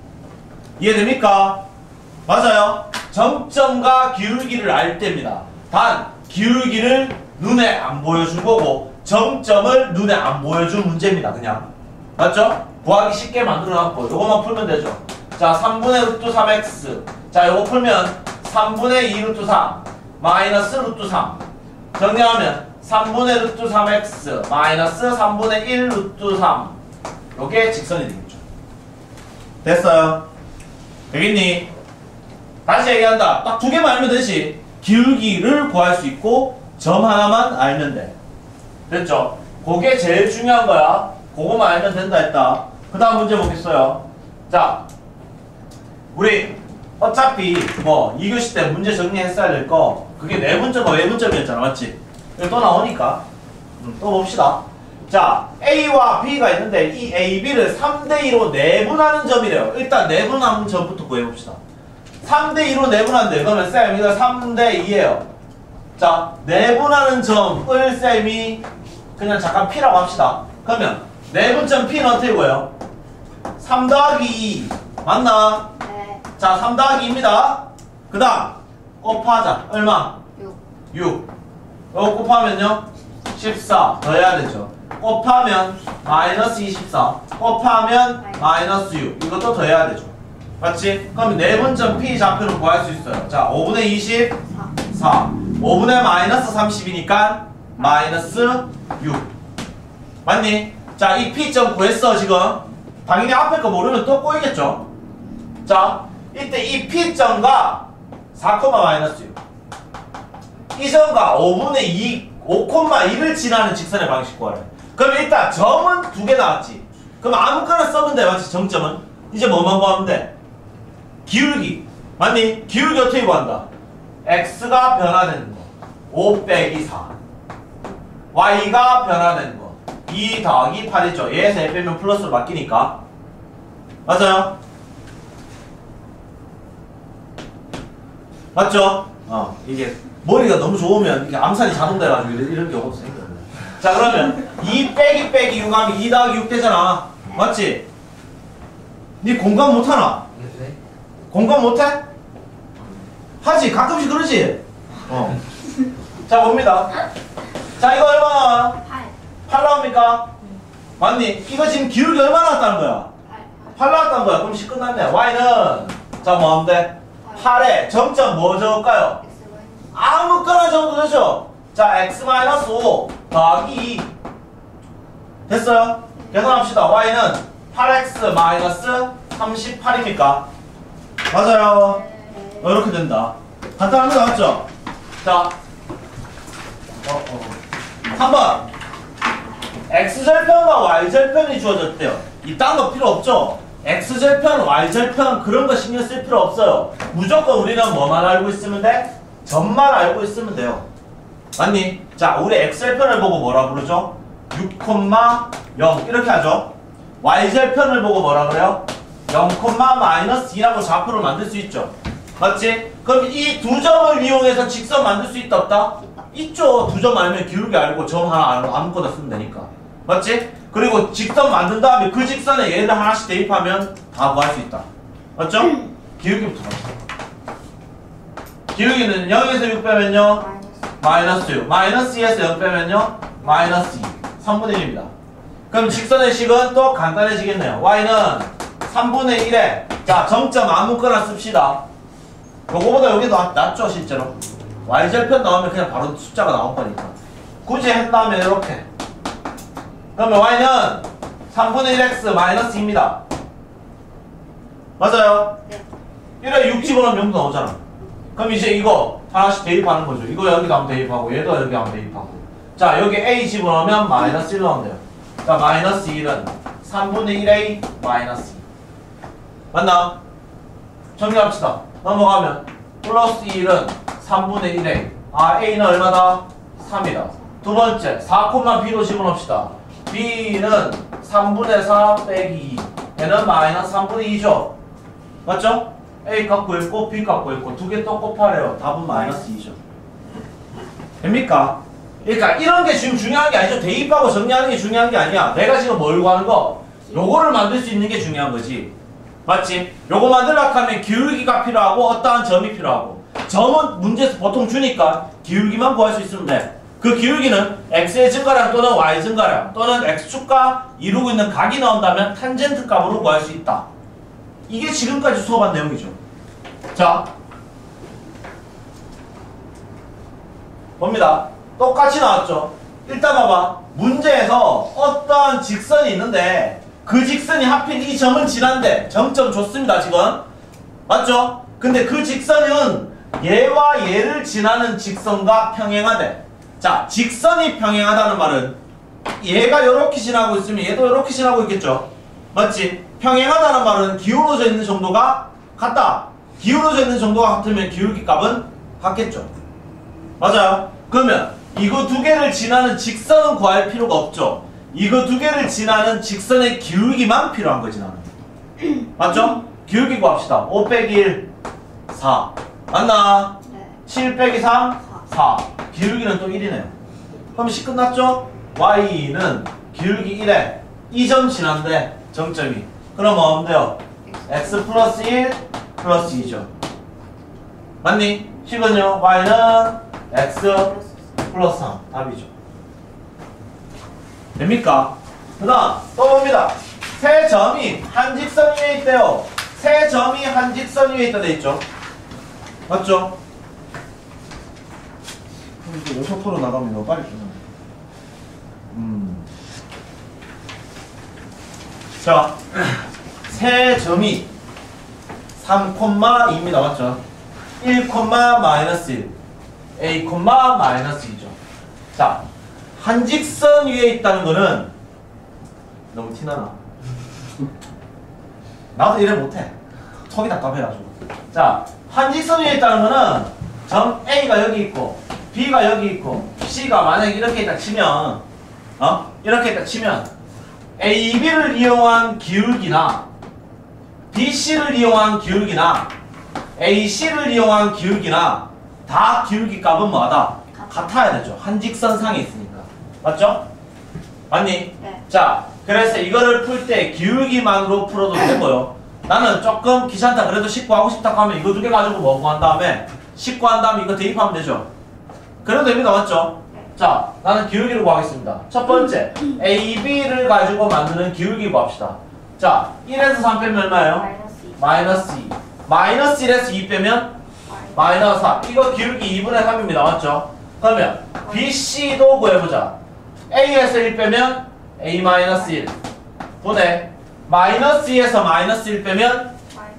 이해됩니까? 맞아요. 정점과 기울기를 알 때입니다. 단 기울기를 눈에 안 보여준 거고 정점을 눈에 안 보여준 문제입니다. 그냥. 맞죠? 구하기 쉽게 만들어놨고 요것만 풀면 되죠. 자 삼분의 루트 삼 엑스. 자 요거 풀면 삼분의 이 루트 삼 마이너스 루트 삼. 정리하면 삼분의 루트 삼 엑스 마이너스 삼분의 일 루트 삼. 요게 직선이 되겠죠. 됐어요? 되겠니? 다시 얘기한다. 딱 두 개만 알면 되지. 기울기를 구할 수 있고 점 하나만 알면 돼. 됐죠? 그게 제일 중요한 거야. 그거만 알면 된다 했다. 그 다음 문제 보겠어요. 자 우리 어차피 뭐 이 교시 때 문제 정리했어야 될 거 그게 내분점과 외분점이었잖아. 맞지? 이거 또 나오니까 음, 또 봅시다. 자 A와 B가 있는데 이 A, B를 삼 대 이로 내분하는 점이래요. 일단 내분하는 점부터 구해봅시다. 삼 대 이로 내분한대. 그러면 쌤 이거 삼 대 이예요. 자 내분하는 점을 쌤이 그냥 잠깐 P라고 합시다. 그러면 내분점 P는 어떻게 구해요? 삼 더하기 이 맞나?
네.
자 삼 더하기 이입니다. 그 다음 곱하자. 얼마?
육.
육. 이거 곱하면요 십사 더해야 되죠. 곱하면 마이너스 이십사 곱하면 마이너스 육. 이것도 더해야 되죠. 맞지? 그럼 내분점 P 좌표를 구할 수 있어요. 자 오분의 이십사 오분의 마이너스 삼십이니까 마이너스 육. 맞니? 자 이 P점 구했어 지금. 당연히 앞에 거 모르면 또 꼬이겠죠. 자 이때 이 P점과 사, 마이너스 육 이 점과 오분의 이, 오, 일을 지나는 직선의 방식 구하래. 그럼 일단 점은 두 개 나왔지. 그럼 아무거나 써면 돼. 맞지? 정점은. 이제 뭐만 구하면 돼? 기울기. 맞니? 기울기 어떻게 구한다? x가 변화되는 거 오 빼기 사 y가 변화되는 거 이 더하기 팔이죠. 얘에서 에 빼면 플러스로 바뀌니까. 맞아요? 맞죠? 어 이게 머리가 너무 좋으면 이게 암산이 자동 돼가지고 이런, 이런 경우도 생겨요. 자 그러면 이 빼기 빼기 육 하면 이 더하기 육 되잖아. 맞지? 니 공감 못하나?
네.
공감 못해? 하지 가끔씩 그러지? 어. 자 봅니다. 자 이거 얼마 나와?
팔.
팔 나옵니까? 맞니? 이거 지금 기울기 얼마 나왔다는 거야? 팔 나왔다는 거야. 그럼 시 끝났네. y는 자 뭐 하면 돼? 팔에 점점 뭐 적을까요? 아무거나 적어도 되죠? 자 x 오 더하기 이 됐어요? 계산합시다. y는 팔 엑스 마이너스 삼십팔입니까? 맞아요. 어, 이렇게 된다. 간단합니다. 맞죠? 자 어, 어. 삼 번 x절편과 y절편이 주어졌대요. 이딴 거 필요 없죠? X절편, Y절편 그런 거 신경 쓸 필요 없어요. 무조건 우리는 뭐만 알고 있으면 돼? 점만 알고 있으면 돼요. 맞니? 자, 우리 X절편을 보고 뭐라 부르죠? 육, 영 이렇게 하죠. Y절편을 보고 뭐라 그래요? 영, 마이너스 이라고 좌표를 만들 수 있죠. 맞지? 그럼 이 두 점을 이용해서 직선 만들 수 있다 없다? 있죠. 두 점 알면 기울기 알고 점 하나 알고 아무거나 쓰면 되니까. 맞지? 그리고 직선 만든 다음에 그 직선에 얘를 하나씩 대입하면 다 구할 수 있다. 맞죠? 기울기부터 갑시다. 기울기는 영에서 육 빼면요? 마이너스 육. 마이너스 이에서 영 빼면요? 마이너스 이. 삼분의 일입니다. 그럼 직선의 식은 또 간단해지겠네요. y는 삼분의 일에 자 정점 아무거나 씁시다. 요거보다 요게 더 낫죠 실제로. y절편 나오면 그냥 바로 숫자가 나올 거니까. 굳이 한다면 이렇게. 그러면 y는 삼분의 일 x 마이너스 이입니다. 맞아요?
네.
일에 육 집어넣으면 영도 나오잖아. 그럼 이제 이거 하나씩 대입하는 거죠. 이거 여기다 한번 대입하고 얘도 여기 한번 대입하고. 자 여기 a 집어넣으면 마이너스 일 나오면 돼요. 자 마이너스 일은 삼분의 일 a 마이너스 이. 맞나? 정리합시다. 넘어가면 플러스 일은 삼분의 일 a. 아 a는 얼마다? 삼이다. 두 번째 사, b로 집어넣읍시다. b는 삼분의 사 빼기 이. 얘는 마이너스 삼분의 이죠. 맞죠? a 값 구했고 b 값 구했고 두 개 또 곱하래요. 답은 마이너스 이죠. 됩니까? 그러니까 이런 게 지금 중요한 게 아니죠. 대입하고 정리하는 게 중요한 게 아니야. 내가 지금 뭘 구하는 거? 요거를 만들 수 있는 게 중요한 거지. 맞지? 요거 만들려고 하면 기울기가 필요하고 어떠한 점이 필요하고 점은 문제에서 보통 주니까 기울기만 구할 수 있으면 돼. 그 기울기는 x의 증가량 또는 y 증가량 또는 x축과 이루고 있는 각이 나온다면 탄젠트 값으로 구할 수 있다. 이게 지금까지 수업한 내용이죠. 자 봅니다. 똑같이 나왔죠. 일단 봐봐. 문제에서 어떠한 직선이 있는데 그 직선이 하필 이 점은 지난데 정점 줬습니다 지금. 맞죠? 근데 그 직선은 얘와 얘를 지나는 직선과 평행하대. 자 직선이 평행하다는 말은 얘가 이렇게 지나고 있으면 얘도 이렇게 지나고 있겠죠. 맞지? 평행하다는 말은 기울어져 있는 정도가 같다. 기울어져 있는 정도가 같으면 기울기 값은 같겠죠. 맞아요? 그러면 이거 두 개를 지나는 직선은 구할 필요가 없죠. 이거 두 개를 지나는 직선의 기울기만 필요한 거지 나는. 맞죠? 기울기 구합시다. 오 빼기 일, 사. 맞나?
네.
칠 빼기 삼, 사. 기울기는 또 일이네요. 그럼 식 끝났죠? y는 기울기 일에 이 점 지난데 정점이. 그럼 뭐 하면 돼요? x 플러스 일 플러스 이죠. 맞니? 식은요? y는 x 플러스 삼. 답이죠. 됩니까? 그 다음 또 봅니다. 세 점이 한 직선 위에 있대요. 세 점이 한 직선 위에 있다 돼 있죠. 맞죠? 이거 속도로 나가면 너무 빨리 끝나. 음. 자, 세 점이 삼, 이입니다. 맞죠? 일, 마이너스 일, a, 마이너스 이죠. 자, 한 직선 위에 있다는 거는 너무 티나나? 나도 이래 못해. 속이 답답해가지고. 자, 한 직선 위에 있다는 거는 점 A가 여기 있고 B가 여기 있고 C가 만약에 이렇게 있다 치면 어? 이렇게 있다 치면 A, B를 이용한 기울기나 B, C를 이용한 기울기나 A, C를 이용한 기울기나 다 기울기 값은 뭐하다? 같아야 되죠. 한 직선상에 있으니까. 맞죠? 맞니?
네.
자, 그래서 이거를 풀 때 기울기만으로 풀어도 되고요. 나는 조금 귀찮다 그래도 식 구하고 싶다 하면 이거 두 개 가지고 뭐 구한 다음에 식 구한 다음에 이거 대입하면 되죠. 그래도 됩니다. 맞죠? 자, 나는 기울기를 구하겠습니다. 첫 번째 A, B를 가지고 만드는 기울기 구합시다. 자, 일에서 삼 빼면 얼마예요? 마이너스 이. 마이너스 일에서 이 빼면 마이너스 사. 이거 기울기 이분의 삼입니다. 맞죠? 그러면 B, C도 구해보자. A에서 일 빼면 A 마이너스 일 분의 마이너스 이에서 마이너스 일 빼면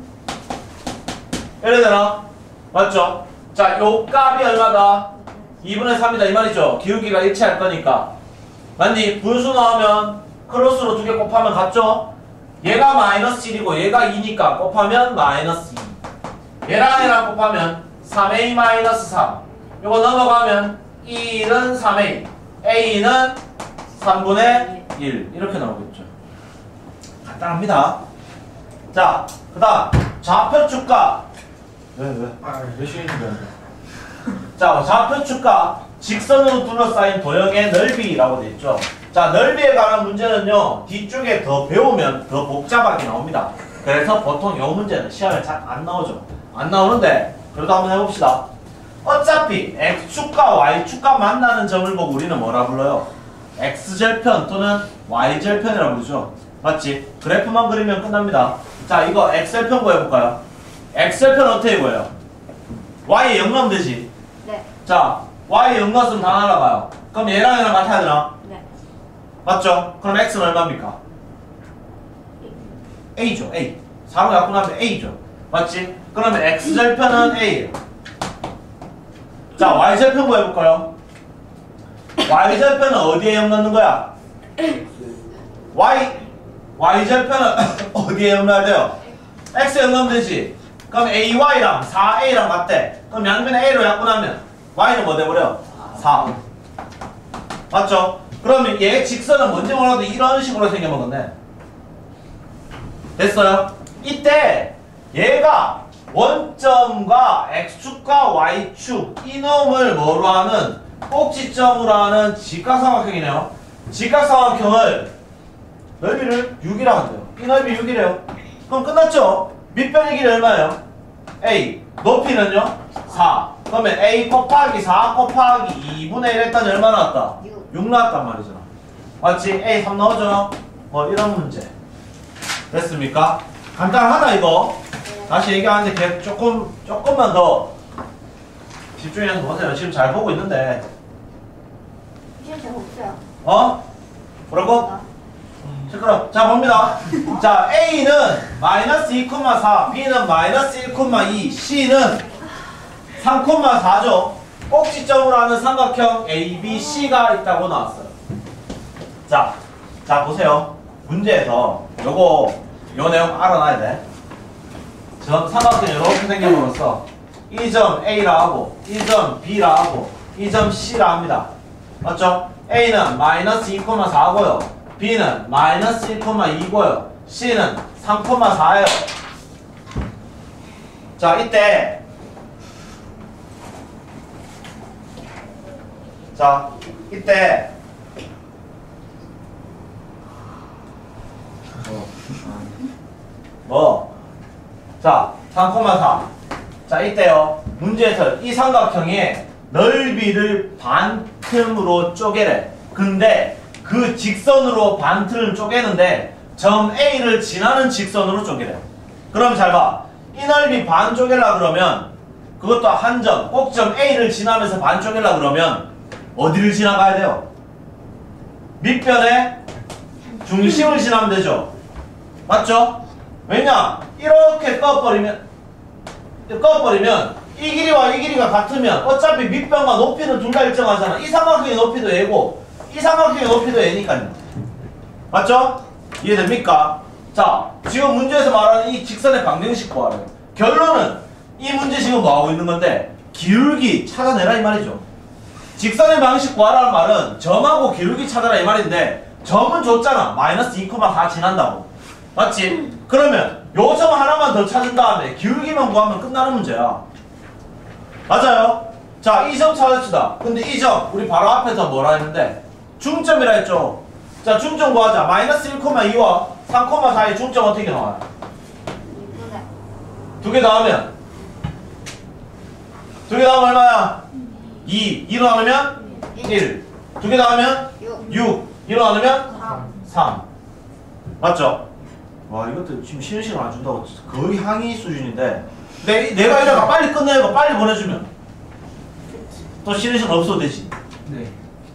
이래 되나? 맞죠? 자, 요 값이 얼마다? 이분의 삼이다 이 말이죠. 기울기가 일치할 거니까. 맞니? 분수 나오면 크로스로 두 개 곱하면 같죠? 얘가 마이너스 일이고 얘가 이니까 곱하면 마이너스 이. 얘랑 얘랑 곱하면 삼 에이 마이너스 삼. 요거 넘어가면 일은 삼 에이, A는 삼분의 일. 이렇게 나오겠죠. 간단합니다. 자, 그 다음 좌표축과 왜 왜? 아, 왜 쉬는데? 자, 좌표축과 직선으로 둘러싸인 도형의 넓이라고 되어 있죠. 자, 넓이에 관한 문제는요, 뒤쪽에 더 배우면 더 복잡하게 나옵니다. 그래서 보통 이 문제는 시험에 잘 안 나오죠. 안 나오는데, 그래도 한번 해봅시다. 어차피 X축과 Y축과 만나는 점을 보고 우리는 뭐라 불러요? X절편 또는 Y절편이라고 부르죠. 맞지? 그래프만 그리면 끝납니다. 자, 이거 X절편 구해볼까요? X절편 어떻게 구해요? Y에 영 넣으면 되지?
네.
자, Y에 영 넣었으면 다 날아가요. 그럼 얘랑 얘랑 같아야 되나?
네.
맞죠? 그럼 X는 얼마입니까? A죠, A. 사로 갖고 나면 A죠. 맞지? 그러면 X절편은 A예요. 자, Y절편 구해볼까요? Y절편은 어디에 영 넣는 거야? Y, Y절편은 어디에 영 넣어야 돼요? X에 영 넣으면 되지. 그럼 에이와이랑 사 에이랑 같대. 그럼 양변에 A로 약분하면 Y는 뭐 돼버려? 사. 맞죠? 그러면 얘 직선은 뭔지 몰라도 이런 식으로 생겨먹었네. 됐어요? 이때 얘가 원점과 X축과 Y축 이놈을 뭐로 하는 꼭지점으로 하는 직각삼각형이네요. 직각삼각형을 넓이를 육이라고 한대요. 이 넓이 육이래요. 그럼 끝났죠? 밑변의 길이 얼마예요? A. 높이는요? 사. 그러면 A 곱하기 사 곱하기 이분의 일 했더니 얼마 나왔다?
육.
육 나왔단 말이잖아. 맞지? A 삼 나오죠? 뭐 이런 문제. 됐습니까? 간단하다 이거. 다시 얘기하는데 걔 조금, 조금만 더 집중해서 보세요. 지금 잘 보고 있는데.
시험 잘 없어요.
어? 뭐라고? 시끄러. 자, 봅니다. 자, A는 마이너스 이, 사, B는 마이너스 일, 이, C는 삼, 사죠. 꼭지점으로 하는 삼각형 A, B, C가 있다고 나왔어요. 자, 자, 보세요. 문제에서 요거, 요 내용 알아놔야 돼. 점 삼각형이 이렇게 생겨버렸어. 이 점 A라 하고, 이 점 B라 하고, 이 점 C라 합니다. 맞죠? A는 마이너스 이, 사고요. B는 마이너스 일, 이고요. C는 삼, 사예요. 자, 이때 자, 이때 뭐? 자, 삼, 사. 자, 이때요. 문제에서 이 삼각형의 넓이를 반틈으로 쪼개래. 근데 그 직선으로 반틈을 쪼개는데 점 A를 지나는 직선으로 쪼개래요. 그럼 잘 봐. 이 넓이 반 쪼개려 그러면 그것도 한 점, 꼭점 A를 지나면서 반 쪼개려 그러면 어디를 지나가야 돼요? 밑변의 중심을 지나면 되죠. 맞죠? 왜냐? 이렇게 꺼버리면 꺼버리면 이 길이와 이 길이가 같으면 어차피 밑변과 높이는 둘 다 일정하잖아. 이 삼각형의 높이도 A고 이 삼각형의 높이도 A니까요. 맞죠? 이해됩니까? 자, 지금 문제에서 말하는 이 직선의 방정식 구하래요. 결론은 이 문제 지금 뭐하고 있는 건데 기울기 찾아내라 이 말이죠. 직선의 방정식 구하라는 말은 점하고 기울기 찾아라 이 말인데 점은 줬잖아. 마이너스 이, 사 지난다고. 맞지? 그러면 요 점 하나만 더 찾은 다음에 기울기만 구하면 끝나는 문제야. 맞아요? 자, 이 점 찾읍시다. 근데 이 점 우리 바로 앞에서 뭐라 했는데 중점이라 했죠. 자, 중점 구하자. 마이너스 일, 이와 삼, 사의 중점 어떻게 나와요?
이분의
두 개 더하면 두 개 더하면 얼마야? 이. 이로 나누면 일. 두 개 더하면
육.
육. 이로 나누면
삼.
삼. 맞죠? 와, 이것도 지금 쉬는 시간 안 준다고 거의 항의 수준인데 내, 내가 이래가 빨리 끝내고 빨리 보내주면 또 쉬는 시간 없어도 되지.
네.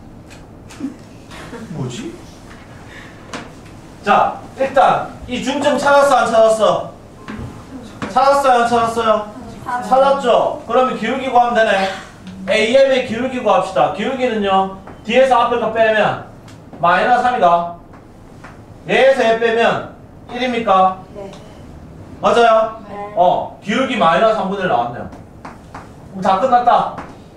뭐지? 자, 일단 이 중점 찾았어 안 찾았어? 찾았어요 안 찾았어요? 찾았죠? 그러면 기울기 구하면 되네. 에이엠의 기울기 구합시다. 기울기는요 뒤에서 앞에 거 빼면 마이너스 삼이다. 얘에서 얘 빼면 일입니까?
네.
맞아요?
네.
어, 기울기 마이너스 삼분의 일 나왔네요. 그럼 다 끝났다.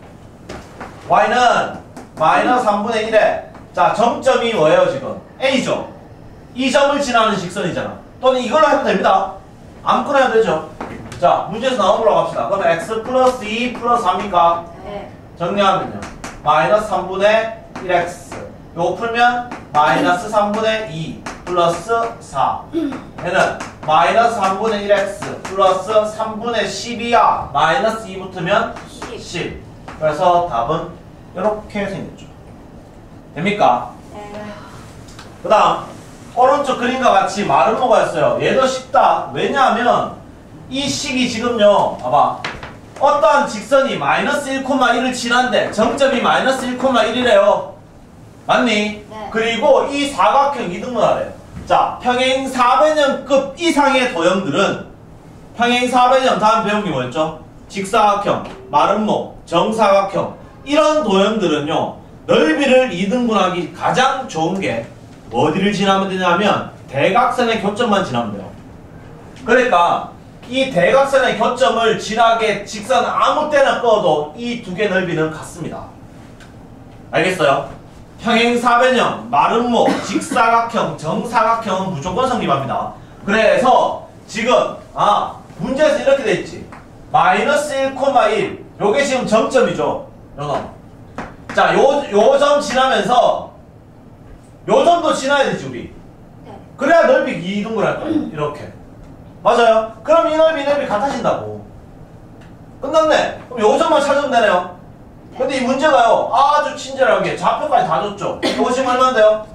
y는 마이너스 삼분의 일에 자, 점점이 뭐예요, 지금? A죠? 이 점을 지나는 직선이잖아. 또는 이걸로 해도 됩니다. 아무거나 해도 되죠. 자, 문제에서 나와보러 갑시다. 그러면 x 플러스 이 플러스 삼입니까?
네.
정리하면요. 마이너스 삼분의 일 엑스. 요거 풀면 마이너스 삼분의 이 플러스 사. 얘는 마이너스 삼분의 일 엑스 플러스 삼분의 십이야. 마이너스 이 붙으면 십. 그래서 답은 이렇게 생겼죠. 됩니까?
네.
그 다음 오른쪽 그림과 같이 말은 뭐가였어요? 얘도 쉽다. 왜냐하면 이 식이 지금요, 봐봐, 어떠한 직선이 마이너스 일, 일을 지난데 정점이 마이너스 일, 일이래요. 맞니?
네.
그리고 이 사각형 이등분하래요. 자, 평행 사변형급 이상의 도형들은 평행 사변형 다음 배운 게 뭐였죠? 직사각형, 마름모, 정사각형 이런 도형들은요, 넓이를 이등분하기 가장 좋은 게 어디를 지나면 되냐면 대각선의 교점만 지나면 돼요. 그러니까 이 대각선의 교점을 지나게 직선 아무 때나 꺼도 이 두 개 넓이는 같습니다. 알겠어요? 평행사변형, 마름모, 직사각형, 정사각형은 무조건 성립합니다. 그래서 지금 아 문제에서 이렇게 돼 있지. 마이너스 일, 일 요게 지금 정점이죠. 요거. 자, 요, 요 점 지나면서 요 점도 지나야 되지 우리.
네.
그래야 넓이 이등분할 거예요. 이렇게. 맞아요? 그럼 이 넓이 이 넓이 같아진다고. 끝났네. 그럼 요 점만 찾으면 되네요. 근데 이 문제가요, 아주 친절하게 좌표까지 다 줬죠. 이거 지금 얼마인데요?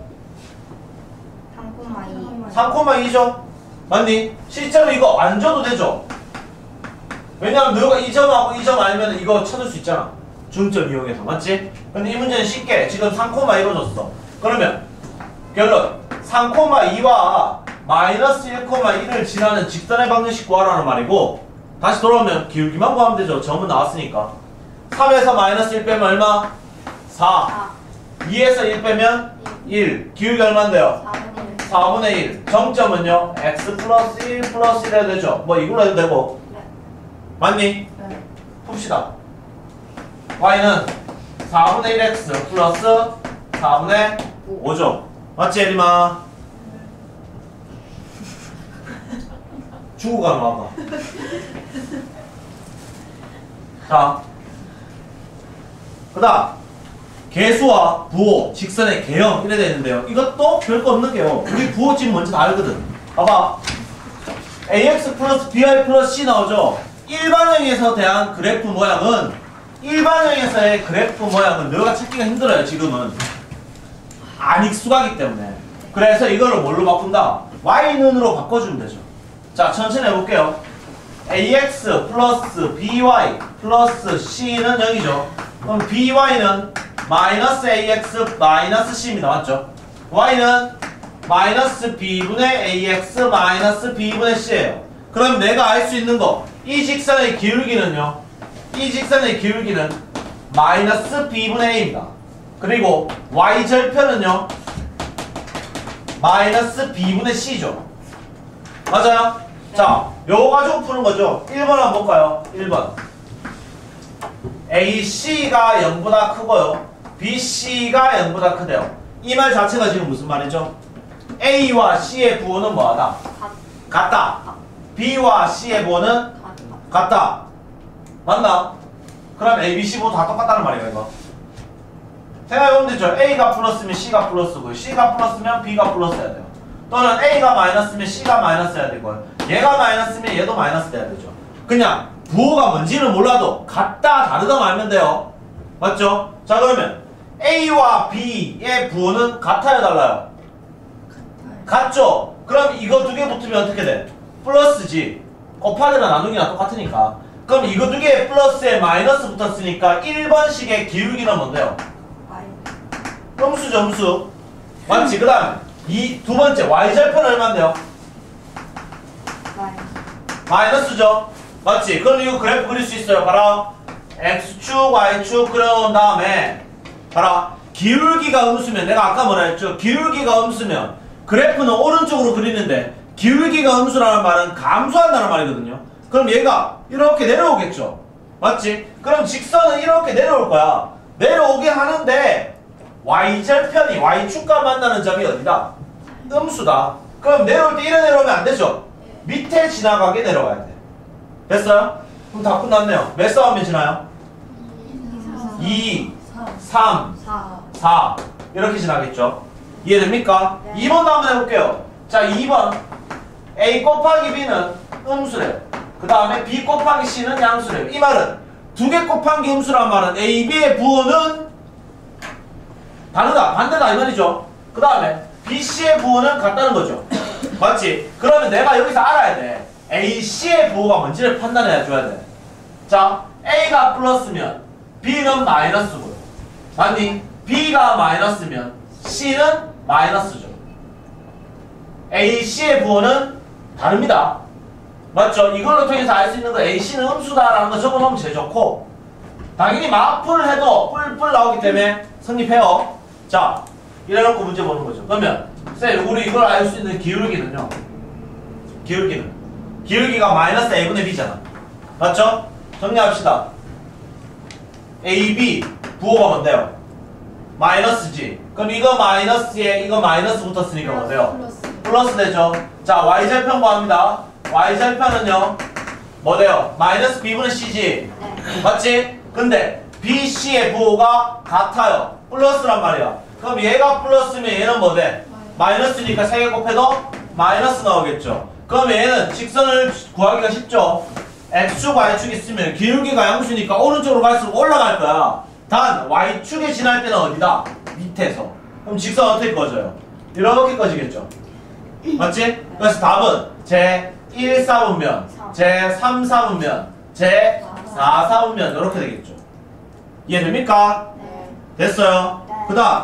삼 콤마 이.
삼 이죠? 맞니? 실제로 이거 안 줘도 되죠? 왜냐면 너가 이 점하고 이 점 알면 이거 찾을 수 있잖아. 중점 이용해서. 맞지? 근데 이 문제는 쉽게 지금 삼 이로 줬어. 그러면 결론 삼 이와 마이너스 일, 일을 지나는 직선의 방정식 구하라는 말이고, 다시 돌아오면 기울기만 구하면 되죠. 점은 나왔으니까. 삼에서 마이너스 일 빼면 얼마? 사. 이에서 일 빼면 일. 기울기 얼마인데요? 사분의 일. 정점은요? x 플러스 일 플러스 일 해도 되죠? 뭐 이걸로 해도 되고.
네.
맞니?
네.
풉시다. y는 사분의 일 엑스 플러스 사분의 오죠. 맞지, 예림아? 주고 가면 와봐. 자, 그 다음 개수와 부호, 직선의 개형 이래 되는데요. 이것도 별거 없는 게요. 우리 부호 지금 먼저 다 알거든. 봐봐. 에이엑스 플러스 비와이 플러스 c 나오죠. 일반형에서 대한 그래프 모양은 일반형에서의 그래프 모양은 너가 찾기가 힘들어요. 지금은 안 익숙하기 때문에. 그래서 이거를 뭘로 바꾼다? y는으로 바꿔주면 되죠. 자, 천천히 해볼게요. 에이엑스 플러스 비와이 플러스 c는 영이죠. 그럼 비와이는 마이너스 에이엑스 마이너스 c입니다. 맞죠? y는 마이너스 b분의 에이엑스 마이너스 b분의 c예요. 그럼 내가 알 수 있는 거, 이 직선의 기울기는요, 이 직선의 기울기는 마이너스 b분의 a입니다. 그리고 y절편은요 마이너스 b분의 c죠. 맞아요? 네. 자, 요거 가지고 푸는 거죠. 일 번 한번 볼까요? 일 번 에이씨가 영보다 크고요, 비씨가 영보다 크대요. 이 말 자체가 지금 무슨 말이죠? A와 C의 부호는 뭐하다? 같다. B와 C의 부호는 같다. 맞나? 그럼 A, B, C 부호 다 똑같다는 말이에요, 이거. 생각해보면 되죠. A가 플러스면 C가 플러스고요, C가 플러스면 B가 플러스여야 돼요. 또는 A가 마이너스면 C가 마이너스여야 되고요, 얘가 마이너스면 얘도 마이너스 돼야 되죠. 그냥 부호가 뭔지는 몰라도 같다 다르다 말면 돼요. 맞죠? 자, 그러면 A와 B의 부호는 같아요, 달라요? 같죠? 그럼 이거 두 개 붙으면 어떻게 돼? 플러스지. 곱하기나 나누기나 똑같으니까. 그럼 이거 두 개 플러스에 마이너스 붙었으니까 일 번식의 기울기는 뭔데요? 음수 점수. 맞지? 그 다음에 이 두 번째 y절편 얼마인데요? 마이너스죠? 맞지? 그럼 이거 그래프 그릴 수 있어요. 봐라. x축, y축 그려놓은 다음에 봐라. 기울기가 음수면, 내가 아까 뭐라 했죠? 기울기가 음수면 그래프는 오른쪽으로 그리는데 기울기가 음수라는 말은 감소한다는 말이거든요. 그럼 얘가 이렇게 내려오겠죠. 맞지? 그럼 직선은 이렇게 내려올 거야. 내려오게 하는데 y절편이 y축과 만나는 점이 어디다? 음수다. 그럼 내려올 때 이래 내려오면 안 되죠? 밑에 지나가게 내려가야 돼. 됐어요? 그럼 다 끝났네요. 몇 싸움면 지나요? 이, 삼,
사.
사 이렇게 지나겠죠. 이해됩니까?
네.
이 번도 한번 해볼게요. 자, 이 번 A 곱하기 B는 음수래요. 그 다음에 B 곱하기 C는 양수래요. 이 말은 두 개 곱하기 음수란 말은 A, B의 부호는 다르다, 반대다 이 말이죠. 그 다음에 B, C의 부호는 같다는 거죠. 맞지? 그러면 내가 여기서 알아야 돼. A, C의 부호가 뭔지를 판단해 줘야 돼. 자, A가 플러스면 B는 마이너스고요. 맞니? B가 마이너스면 C는 마이너스죠. A, C의 부호는 다릅니다. 맞죠? 이걸로 통해서 알 수 있는 거 A, C는 음수다라는 거 적어놓으면 제일 좋고, 당연히 마풀 해도 뿔뿔 나오기 때문에 성립해요. 자, 이래놓고 문제 보는 거죠. 그러면 쌤, 우리 이걸 알 수 있는 기울기는요. 기울기는 기울기가 마이너스 A분의 B잖아. 맞죠? 정리합시다. A, B 부호가 뭔데요? 마이너스지. 그럼 이거 마이너스에 이거 마이너스 붙었으니까 뭐돼요?
플러스.
플러스 되죠. 자, y절편 구합니다. y절편은요 뭐돼요? 마이너스 B분의 C지.
네.
맞지? 근데 B, C의 부호가 같아요. 플러스란 말이야. 그럼 얘가 플러스면 얘는 뭐돼? 마이너스니까 세 개 곱해도 마이너스 나오겠죠. 그럼 얘는 직선을 구하기가 쉽죠. X축, Y축 있으면 기울기가 양수니까 오른쪽으로 갈수록 올라갈 거야. 단 Y축에 지날 때는 어디다? 밑에서. 그럼 직선 어떻게 꺼져요? 이렇게 꺼지겠죠. 맞지? 그래서 답은 제 일 사분면, 제 삼 사분면, 제 사 사분면 이렇게 되겠죠. 이해됩니까?
네.
됐어요.
네.
그 다음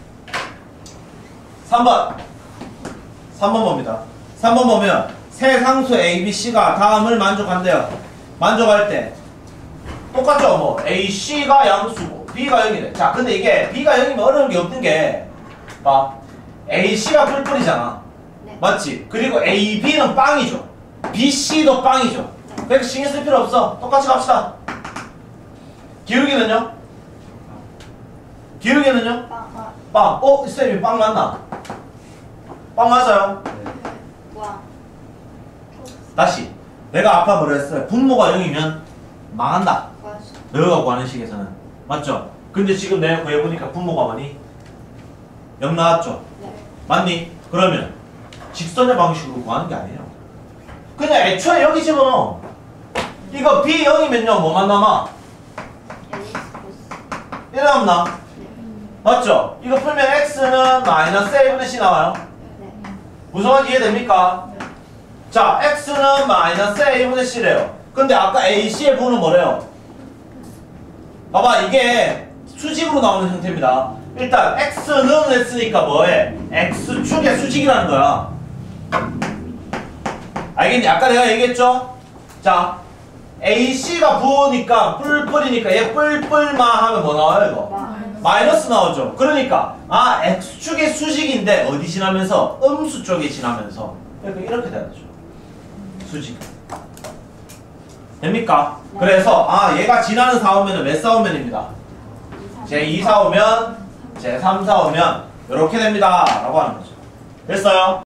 삼 번 삼 번 봅니다. 삼 번 보면 세 상수 A, B, C가 다음을 만족한대요. 만족할 때 똑같죠. 뭐 A, C가 양수고 B가 영이래. 자, 근데 이게 B가 영이면 어려운 게 없는 게 봐, A, C가 뿔뿔이잖아.
네.
맞지? 그리고 A, B는 빵이죠. B, C도 빵이죠. 그러니까 신경 쓸 필요 없어. 똑같이 갑시다. 기울기는요? 기울기는요?
빵. 아.
빵. 어? 쌤이 빵 맞나? 빵 맞아요?
와.
다시. 내가 아까 뭐라 했어요? 분모가 영이면 망한다.
맞아.
너가 구하는 식에서는. 맞죠? 근데 지금 내가 구해보니까 분모가 뭐니? 영 나왔죠?
네.
맞니? 그러면 직선의 방식으로 구하는 게 아니에요. 그냥 애초에 여기 집어넣어. 이거 B 영이면요 뭐만 남아?
X 플러스.
이래 남나?
네.
맞죠? 이거 풀면 X는 마이너스 A분의 C 나와요.
네.
무슨 말인지 이해됩니까? 자, X는 마이너스 A분의 C래요. 근데 아까 A, C의 부호는 뭐래요? 봐봐, 이게 수직으로 나오는 형태입니다. 일단 X는 했으니까 뭐해? X축의 수직이라는 거야. 알겠니? 아까 내가 얘기했죠? 자, A, C가 부호니까 뿔뿔이니까 얘 뿔뿔마 하면 뭐 나와요 이거?
마이너스.
마이너스 나오죠. 그러니까 아 X축의 수직인데 어디 지나면서? 음수 쪽에 지나면서. 그러니까 이렇게 돼야죠. 수직. 됩니까?
네.
그래서 아 얘가 지나는 사오면은 몇 사오면입니다. 제이 사오면, 제삼 사오면 이렇게 됩니다. 라고 하는 거죠. 됐어요?